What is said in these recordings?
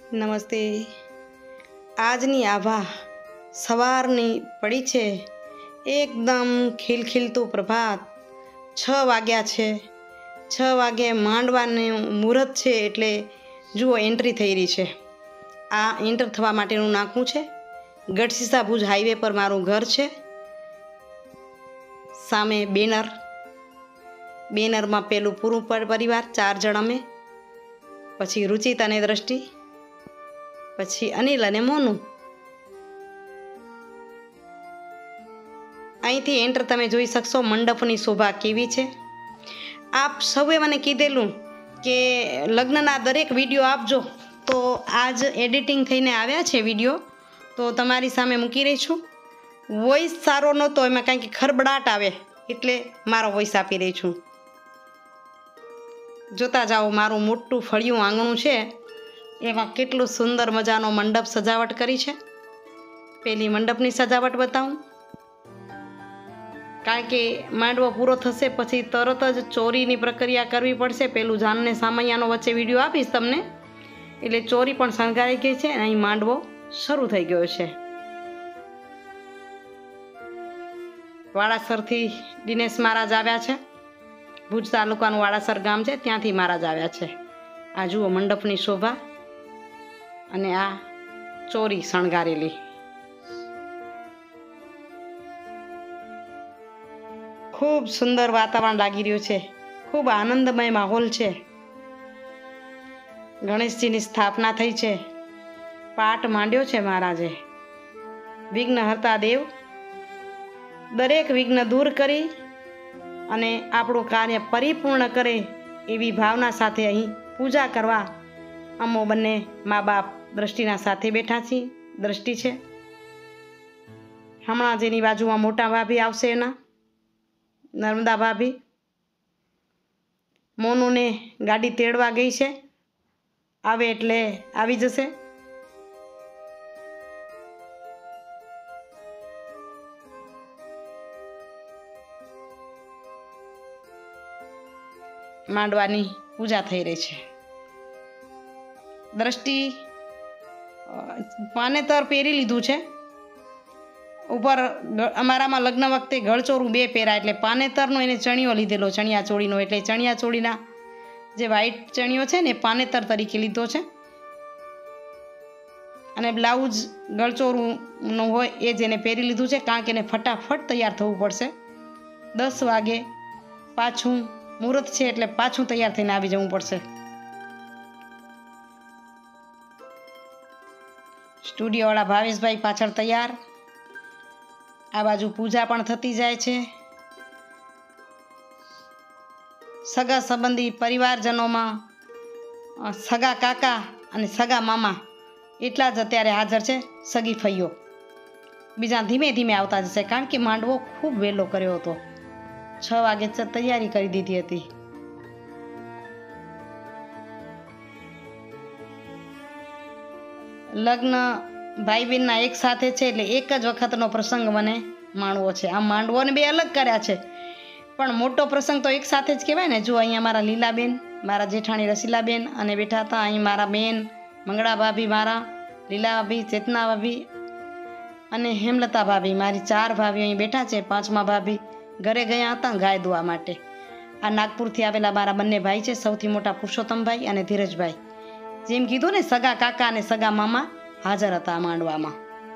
નમસ્તે। આજની આભા સવારની પડી છે, એકદમ ખીલખીલતું પ્રભાત। 6 વાગ્યા છે, 6 વાગે માંડવાનું મુહૂર્ત છે, એટલે જુઓ એન્ટ્રી થઈ રહી છે। આ એન્ટર થવા માટેનું નાકું છે। ગઢશીસા ભુજ હાઈવે પર મારું ઘર છે। સામે બેનરમાં પેલું પૂરું પરિવાર 4 જણ અમે, પછી રુચિત અને દ્રષ્ટિ, પછી અનિલ અને મોનું। અહીંથી એન્ટર તમે જોઈ શકશો મંડપની શોભા કેવી છે। આપ સૌએ મને કીધેલું કે લગ્નના દરેક વિડીયો આપજો, તો આજ એડિટિંગ થઈને આવ્યા છે વિડીયો, તો તમારી સામે મૂકી રહી છું। વોઇસ સારો નહોતો, એમાં કાંઈક ખરબડાટ આવે એટલે મારો વોઇસ આપી રહી છું। જોતા જાઓ, મારું મોટું ફળિયું આંગણું છે, એમાં કેટલું સુંદર મજાનો મંડપ સજાવટ કરી છે। પેલી મંડપની સજાવટ બતાવું, કારણ કે માંડવો પૂરો થશે પછી તરત જ ચોરીની પ્રક્રિયા કરવી પડશે। પેલું જાનને સામૈયાનો વચ્ચે વિડીયો આપીશ તમને, એટલે ચોરી પણ શણગારી ગઈ છે અને અહીં માંડવો શરૂ થઈ ગયો છે। વાડાસરથી દિનેશ મહારાજ આવ્યા છે, ભુજ તાલુકાનું વાડાસર ગામ છે, ત્યાંથી મહારાજ આવ્યા છે। આ જુઓ મંડપની શોભા અને આ ચોરી શણગારેલી, ખૂબ સુંદર વાતાવરણ લાગી રહ્યું છે, ખૂબ આનંદમય માહોલ છે। ગણેશજીની સ્થાપના થઈ છે, પાઠ માંડ્યો છે મહારાજે। વિઘ્ન હરતા દેવ દરેક વિઘ્ન દૂર કરી અને આપણું કાર્ય પરિપૂર્ણ કરે એવી ભાવના સાથે અહીં પૂજા કરવા અમો બંને મા બાપ દ્રષ્ટિના સાથે બેઠા છીએ। દ્રષ્ટિ છે, હમણાં જેની બાજુમાં મોટા ભાભી આવશે એના નર્મદા ભાભી। મોનુને ગાડી તેડવા ગઈ છે, આવે એટલે આવી જશે। માંડવાની પૂજા થઈ રહી છે। દ્રષ્ટિ પાનેતર પહેરી લીધું છે, ઉપર અમારામાં લગ્ન વખતે ગળચોરું 2 પહેરાય, એટલે પાનેતરનો એને ચણિયો લીધેલો, ચણિયા ચોળીનો, એટલે ચણિયા ચોળીના જે વ્હાઈટ ચણિયો છે ને પાનેતર તરીકે લીધો છે, અને બ્લાઉઝ ગળચોરુંનું હોય એ જ એને પહેરી લીધું છે, કારણ કે એને ફટાફટ તૈયાર થવું પડશે। 10 વાગે પાછું મુહૂર્ત છે, એટલે પાછું તૈયાર થઈને આવી જવું પડશે। સ્ટુડિયોવાળા ભાવેશભાઈ પાછળ તૈયાર, આ બાજુ પૂજા પણ થતી જાય છે। સગા સંબંધી પરિવારજનોમાં સગા કાકા અને સગા મામા એટલા જ અત્યારે હાજર છે, સગી ફઈઓ બીજા ધીમે ધીમે આવતા જશે, કારણ કે માંડવો ખૂબ વહેલો કર્યો હતો, 6 વાગે તૈયારી કરી દીધી હતી। લગ્ન ભાઈ બહેનના એક સાથે છે, એટલે એક જ વખતનો પ્રસંગ મને માણવો છે। આ માંડવોને 2 અલગ કર્યા છે, પણ મોટો પ્રસંગ તો એક સાથે જ કહેવાય ને। જો અહીંયા મારા લીલાબેન, મારા જેઠાણી રસીલાબેન અને બેઠા હતા, અહીં મારા બેન મંગળા ભાભી, મારા લીલા ભાભી, ચેતના ભાભી અને હેમલતા ભાભી, મારી 4 ભાભીઓ અહીં બેઠા છે। 5મા ભાભી ઘરે ગયા હતા ગાય દોવા માટે। આ નાગપુરથી આવેલા મારા બંને ભાઈ છે, સૌથી મોટા પુરુષોત્તમભાઈ અને ધીરજભાઈ। જેમ કીધું ને, સગા કાકા અને સગા મામા હાજર હતા માંડવામાં।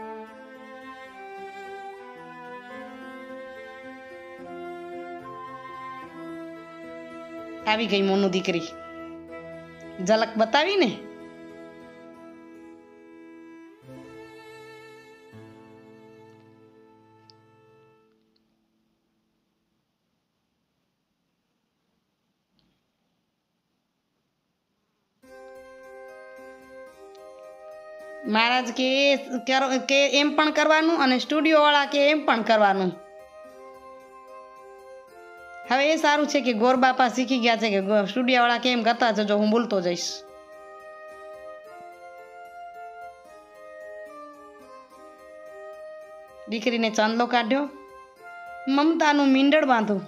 આવી ગઈ મોનું દીકરી, ઝલક બતાવી ને। મહારાજ કે એમ પણ કરવાનું અને સ્ટુડિયો વાળા કે એમ પણ કરવાનું। હવે એ સારું છે કે ગોર બાપા શીખી ગયા છે કે સ્ટુડિયો વાળા કેમ કરતા જજો, હું બોલતો જઈશ। દીકરીને ચાંદલો કાઢ્યો, મમતાનું મીંડળ બાંધું।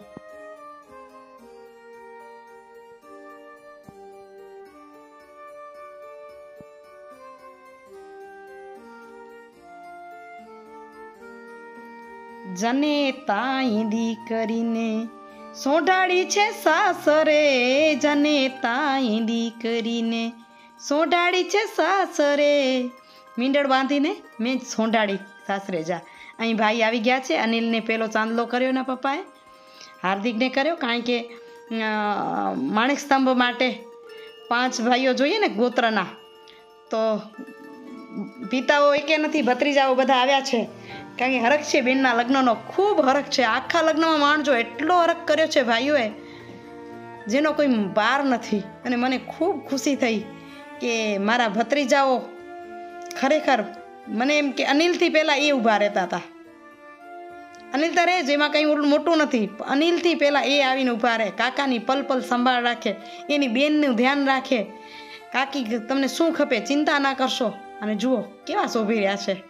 જનેતા ઈંધી કરીને સોઢાડી છે સાસરે, જનેતા ઈંધી કરીને સોઢાડી છે સાસરે, મીંડળ બાંધીને મેં સોંઢાડી સાસરે જા. અહીં ભાઈ આવી ગયા છે. અનિલને પેલો ચાંદલો કર્યો ને પપ્પાએ, હાર્દિકને કર્યો, કારણ કે માણેક સ્તંભ માટે 5 ભાઈઓ જોઈએ ને ગોત્રના, તો પિતાઓ એકે નથી, ભત્રીજાઓ બધા આવ્યા છે. કારણ કે હરખ છે બેનના લગ્નનો, ખૂબ હરખ છે. આખા લગ્નમાં માણજો એટલો હરખ કર્યો છે ભાઈઓએ, જેનો કોઈ પાર નથી. અને મને ખૂબ ખુશી થઈ કે મારા ભત્રીજાઓ ખરેખર, મને એમ કે અનિલથી પહેલાં એ ઊભા રહેતા હતા. અનિલ તો રહે જ, એમાં કંઈ મોટું નથી. અનિલથી પહેલાં એ આવીને ઊભા રહે, કાકાની પલ પલ સંભાળ રાખે, એની બેનનું ધ્યાન રાખે. કાકી તમને શું ખપે ચિંતા ના કરશો. અને જુઓ કેવા શોભી રહ્યા છે,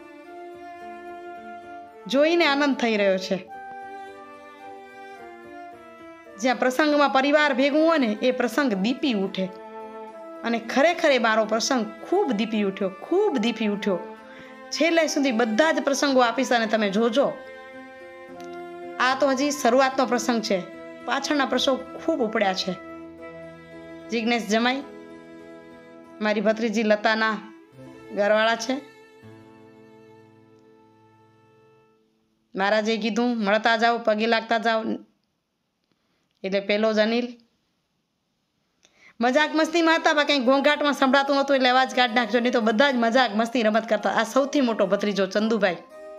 જોઈને આનંદ થઈ રહ્યો છે. જ્યાં પ્રસંગમાં પરિવાર ભેગું હોય ને એ પ્રસંગ દીપી ઉઠે. અને ખરેખર એ મારો પ્રસંગ ખૂબ દીપી ઉઠ્યો, ખૂબ દીપી ઉઠ્યો. છેલ્લે સુધી બધા જ પ્રસંગો આપીશ અને તમે જોજો. આ તો હજી શરૂઆતનો પ્રસંગ છે, પાછળના પ્રસંગો ખૂબ ઉપડ્યા છે. જિજ્ઞેશ જમાઈ મારી ભત્રીજી લતાના ઘરવાળા છે. મહારાજે કીધું મળતા જાઓ, પગે લાગતા જાઓ. એટલે પેલો જ અનિલ મજાક મસ્તીમાં હતા, પણ કંઈ ઘોંઘાટમાં સંભળાતું નહોતું એટલે અવાજ કાઢી નાખજો, નહીં તો બધા જ મજાક મસ્તી રમત કરતા. આ સૌથી મોટો ભત્રીજો ચંદુભાઈ,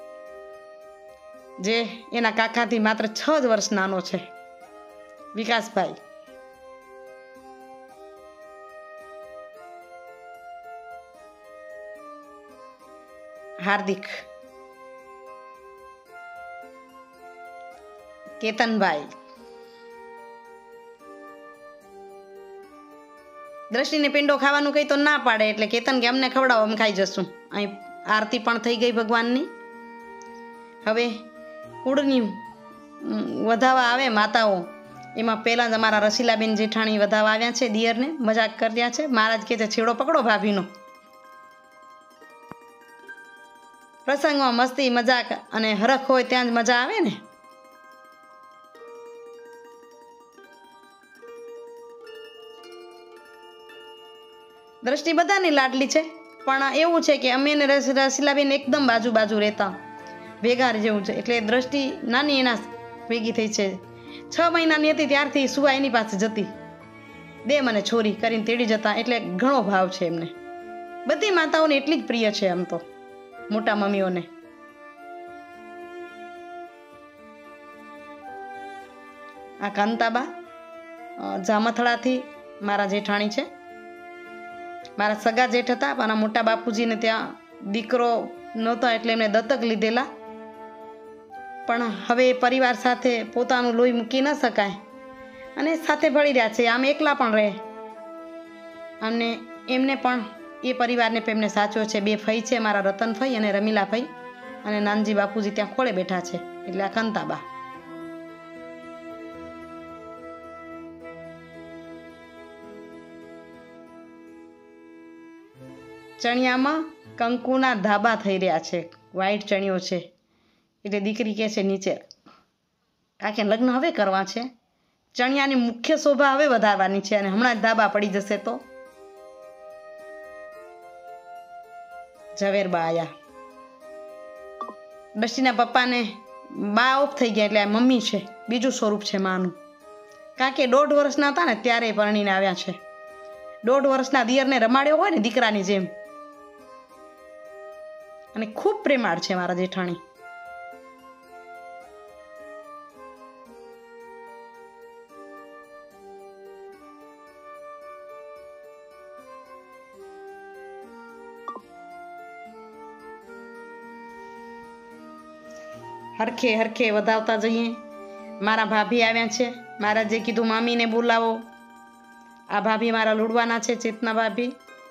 જે એના કાકાથી માત્ર 6 જ વર્ષ નાનો છે, વિકાસભાઈ. હાર્દિક, કેતનભાઈ, દ્રષ્ટિને પિંડો ખાવાનું કહી તો ના પાડે, એટલે કેતન કે અમને ખવડાવો, અમે ખાઈ જશું. અહીં આરતી પણ થઈ ગઈ ભગવાનની. હવે કુળની વધાવા આવે માતાઓ, એમાં પહેલાં જ અમારા રસીલાબેન જેઠાણી વધાવા આવ્યા છે, દિયરને મજાક કર્યા છે. મહારાજ કહે છે છેડો પકડો ભાભીનો. પ્રસંગમાં મસ્તી મજાક અને હરખ હોય ત્યાં જ મજા આવે ને. દ્રષ્ટિ બધાની લાડલી છે, પણ એવું છે કે અમે ને રસીલાબેન એકદમ બાજુ બાજુ રહેતા, ભેગા જેવું છે. એટલે દ્રષ્ટિ નાની એના ભેગી થઈ છે. 6 મહિનાની હતી ત્યારથી સુવા એની પાસે જતી, દે મને છોરી કરીને તેડી જતા. એટલે ઘણો ભાવ છે એમને. બધી માતાઓને એટલી જ પ્રિય છે આમ તો, મોટા મમ્મીઓને. આ કાંતાબા જામથડાથી મારા જેઠાણી છે. મારા સગા જેઠ હતા, મારા મોટા બાપુજીને ત્યાં દીકરો નહોતો એટલે એમને દત્તક લીધેલા. પણ હવે પરિવાર સાથે પોતાનું લોહી મૂકી ન શકાય અને સાથે ભળી રહ્યા છે. આમ એકલા પણ રહે અને એમને પણ એ પરિવારને એમને સાચવ્યો છે. 2 ફઈ છે, મારા રતન ફઈ અને રમીલા ફઈ, અને નાનજી બાપુજી ત્યાં ખોળે બેઠા છે. એટલે આ કંતાબા. ચણિયામાં કંકુના ધાબા થઈ રહ્યા છે, વ્હાઈટ ચણિયો છે. એટલે દીકરી કહે છે નીચે, કારણ કે લગ્ન હવે કરવા છે, ચણિયાની મુખ્ય શોભા હવે વધારવાની છે અને હમણાં જ ધાબા પડી જશે. તો ઝવેરબા આયા. દ્રષ્ટિના પપ્પાને બા ઓફ થઈ ગયા એટલે આ મમ્મી છે, બીજું સ્વરૂપ છે માનું. કારણ કે 1.5 વર્ષના હતા ને ત્યારે પરણીને આવ્યા છે. 1.5 વર્ષના દિયરને રમાડ્યો હોય ને દીકરાની જેમ. અને ખૂબ પ્રેમાળ છે મારા જેઠાણી. હરખે હરખે વધાવતા જઈએ. મારા ભાભી આવ્યા છે. મહારાજે કીધું મામીને બોલાવો. આ ભાભી મારા લુડવાના છે, ચેતના ભાભી.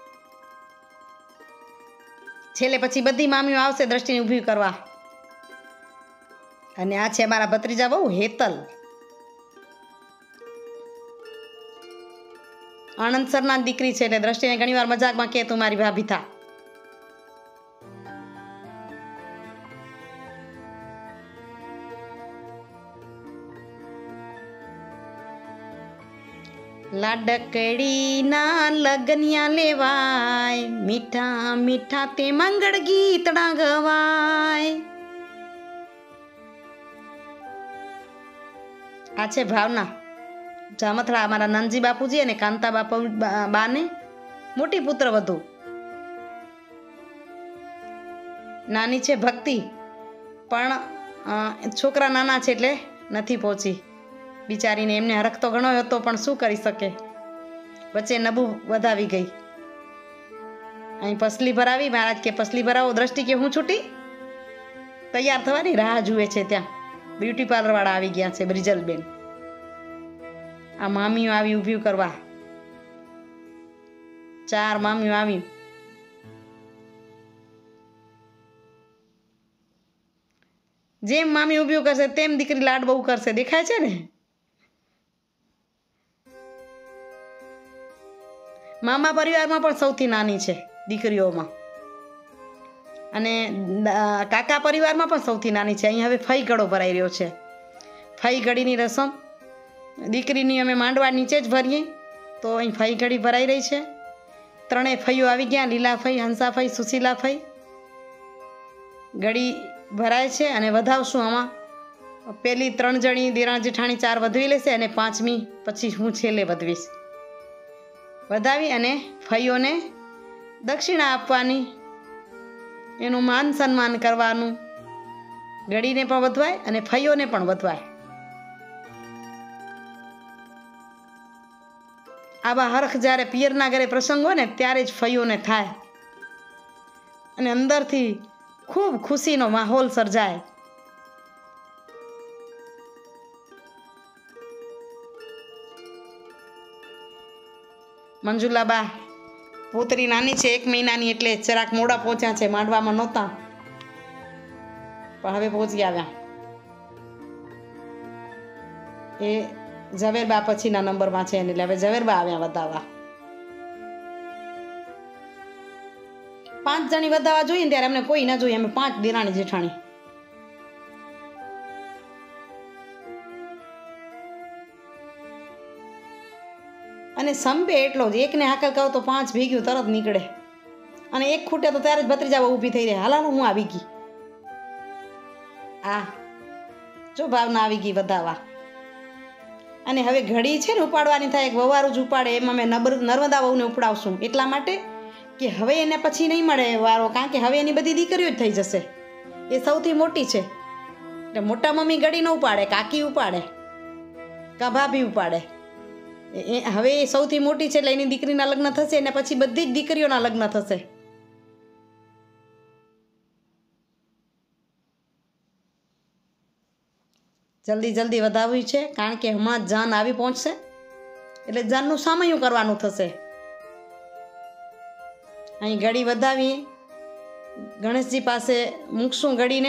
છેલ્લે પછી બધી મામીઓ આવશે દ્રષ્ટિને ઊભી કરવા. અને આ છે મારા ભત્રીજા બહુ હેતલ. આનંદ સરના દીકરી છે એટલે દ્રષ્ટિને ઘણીવાર મજાકમાં કહે તું મારી ભાભી થા. લાડકડીના લગનિયા લેવાય, મીઠા મીઠા તે મંગળ ગીતડા ગવાય. આ છે ભાવના. જામથળા અમારા નાનજી બાપુજી અને કાંતા બાપુ બાને મોટી પુત્ર વધુ. નાની છે ભક્તિ, પણ છોકરા નાના છે એટલે નથી પહોંચી બિચારીને. એમને હરખ તો ઘણો હતો પણ શું કરી શકે, વચ્ચે નબુ વધાવી ગઈ. અહીં પસલી ભરાવી, મહારાજ કે પસલી ભરાવો. દ્રષ્ટિ કે હું છૂટી, તૈયાર થવાની રાહ જુએ છે. ત્યાં બ્યુટી પાર્લર વાળા આવી ગયા છે, બ્રિજલબેન. આ મામીઓ આવી ઊભી કરવા, 4 મામીઓ આવી. જેમ મામી ઊભી કરશે તેમ દીકરી લાડ બહુ કરશે, દેખાય છે ને. મામા પરિવારમાં પણ સૌથી નાની છે દીકરીઓમાં, અને કાકા પરિવારમાં પણ સૌથી નાની છે. અહીં હવે ફઈ ગળો ભરાઈ રહ્યો છે. ફઈ ગળીની રસમ દીકરીની અમે માંડવા નીચે જ ભરીએ, તો અહીં ફઈ ગળી ભરાઈ રહી છે. 3 ફઈઓ આવી ગયા, લીલા ફઈ, હંસા ફઈ, સુશીલા ફઈ. ગળી ભરાય છે અને વધાવશું. આમાં પેલી 3 જણી દેરાણ જેઠાણી 4 વધવી લેશે અને 5મી પછી હું છેલ્લે વધવીશ. વધાવી અને ફઈઓને દક્ષિણા આપવાની, એનું માન સન્માન કરવાનું. ગળીને પણ વધવાય અને ફઈઓને પણ વધવાય. આવા હરખ જ્યારે પિયરના ઘરે પ્રસંગ હોય ને ત્યારે જ ફઈઓને થાય અને અંદરથી ખૂબ ખુશીનો માહોલ સર્જાય. મંજુલાબા પોતરી નાની છે, 1 મહિનાની, એટલે જરાક મોડા પહોંચ્યા છે. માંડવામાં નહોતા પણ હવે પહોંચી આવ્યા. એ ઝવેરબા પછીના નંબરમાં છે, એટલે હવે ઝવેરબા આવ્યા વધાવવા. 5 જણી વધાવવા જોઈએ ને ત્યારે અમને કોઈ ના જોઈએ. અમે 5 દેરાણી જેઠાણી. અને સંપે એટલો જ. એકને હાકલ કહો તો 5 ભેગ્યું તરત નીકળે, અને એક ખૂટે તો ત્યારે જ ભત્રીજાઓ ઊભી થઈ જાય. હાલાલો હું આવી ગઈ. આ જો ભાવના આવી ગઈ વધાવવા. અને હવે ઘડી છે ને ઉપાડવાની થાય, એક વવારું જ ઉપાડે. એમાં મેં નર્મદા વહુને ઉપડાવશું એટલા માટે કે હવે એને પછી નહીં મળે વારો, કારણ કે હવે એની બધી દીકરીઓ જ થઈ જશે. એ સૌથી મોટી છે એટલે મોટા મમ્મી ગળી ન ઉપાડે, કાકી ઉપાડે, કા ભાભી ઉપાડે. હવે એ સૌથી મોટી છે એટલે એની દીકરીના લગ્ન થશે અને પછી બધી જ દીકરીઓના લગ્ન થશે. જલ્દી જલ્દી વધાવવી છે, કારણ કે હમણાં જાન આવી પહોંચશે એટલે જાનનું સામયું કરવાનું થશે. અહીં ગળી વધાવી ગણેશજી પાસે મૂકશું ગળીને.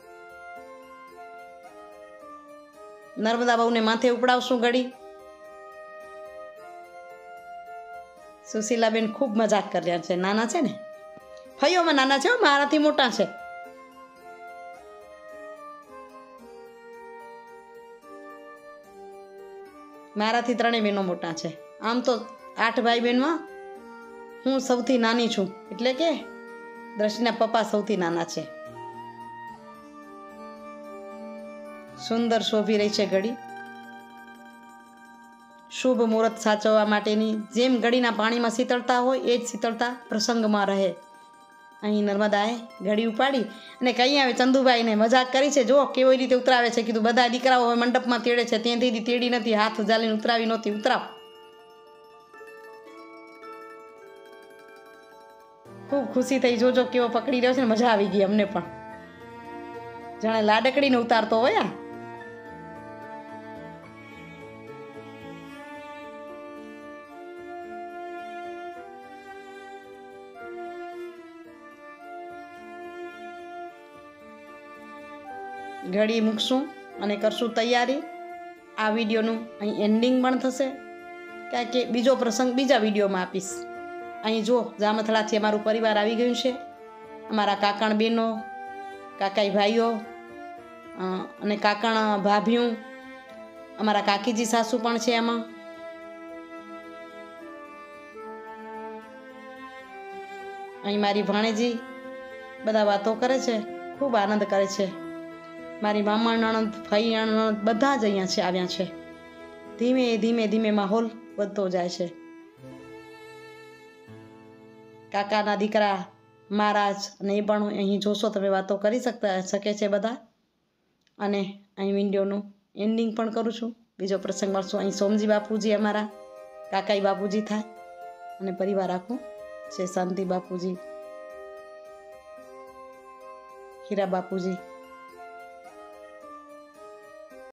નર્મદા બહુને માથે ઉપડાવશું ગળી. સુશીલાબેન ખૂબ મજાક કર્યા છે. નાના છે ને, ફઈઓમાં નાના છે, મારાથી મોટા છે. મારાથી 3 બહેનો મોટા છે. આમ તો 8 ભાઈ બહેનમાં હું સૌથી નાની છું, એટલે કે દ્રષ્ટિના પપ્પા સૌથી નાના છે. સુંદર શોભી રહી છે ઘડી. શુભ મુહૂર્ત સાચવવા માટેની જેમ ઘડીના પાણીમાં શીતળતા હોય એ જ શીતળતા પ્રસંગમાં રહે. અહીં નર્મદાએ ઘડી ઉપાડી અને કઈ આવે ચંદુભાઈને મજાક કરી છે. જો કેવી રીતે ઉતરાવે છે. કીધું બધા દીકરાઓ હવે મંડપમાં તેડે છે, ત્યાંથી તેડી નથી, હાથ જાલીને ઉતરાવી નહોતી. ઉતરાવ. ખૂબ ખુશી થઈ. જોજો કેવો પકડી રહ્યો છે ને, મજા આવી ગઈ અમને પણ, જાણે લાડકડીને ઉતારતો હોય. ઘડી મૂકશું અને કરશું તૈયારી. આ વિડીયોનું અહીં એન્ડિંગ પણ થશે, કારણ કે બીજો પ્રસંગ બીજા વિડીયોમાં આપીશ. અહીં જો જામથળાથી અમારું પરિવાર આવી ગયું છે. અમારા કાકાણ બહેનો, કાકાઈ ભાઈઓ અને કાકાણ ભાભીઓ, અમારા કાકીજી સાસુ પણ છે. એમાં અહીં મારી ભાણેજી બધા વાતો કરે છે, ખૂબ આનંદ કરે છે. મારી મામા નણંદ, ભાઈ નણંદ બધા જ અહીંયા છે, આવ્યા છે. ધીમે ધીમે ધીમે માહોલ વધતો જાય છે. કાકાના દીકરા મહારાજ અને એ પણ અહીં જોશો તમે વાતો કરી શકે છે બધા. અને અહીં વિડીયોનું એન્ડિંગ પણ કરું છું. બીજો પ્રસંગ મળશું. અહીં સોમજી બાપુજી અમારા કાકાઈ બાપુજી થાય અને પરિવાર આખું છે. શાંતિ બાપુજી, હીરા બાપુજી,